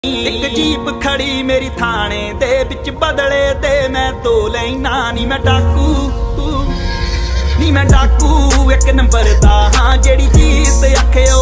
एक जीप खड़ी मेरी थाने दे बिच बदले ते मैं तो लेना नी मैं डाकू एक नंबर दा हाँ जेड़ी चीज आखे